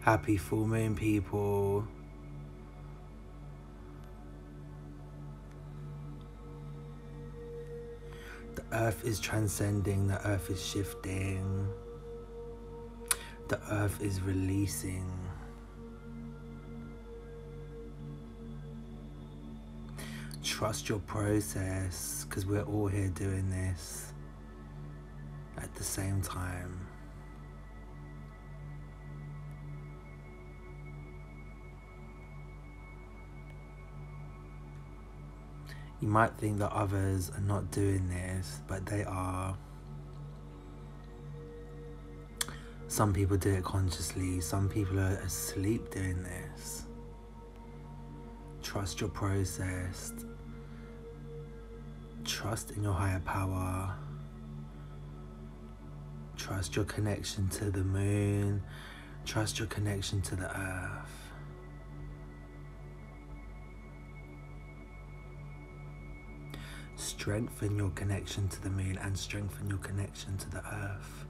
Happy full moon, people. The earth is transcending, the earth is shifting, the earth is releasing. Trust your process, because we're all here doing this at the same time. You might think that others are not doing this, but they are. Some people do it consciously, some people are asleep doing this. Trust your process. Trust in your higher power. Trust your connection to the moon. Trust your connection to the earth. Strengthen your connection to the moon and strengthen your connection to the earth.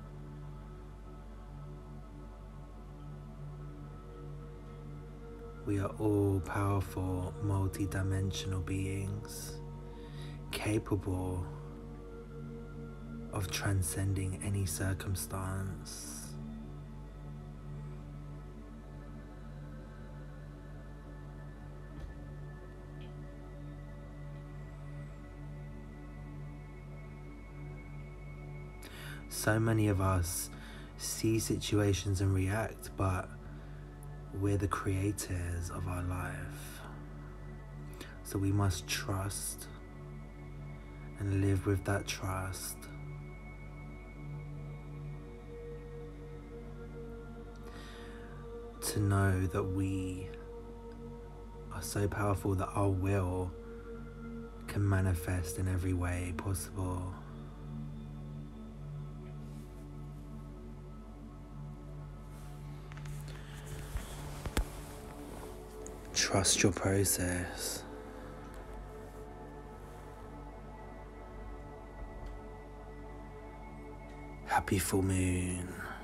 We are all powerful, multi-dimensional beings, capable of transcending any circumstance. So many of us see situations and react, but we're the creators of our life. So we must trust and live with that trust. To know that we are so powerful that our will can manifest in every way possible. Trust your process. Happy full moon.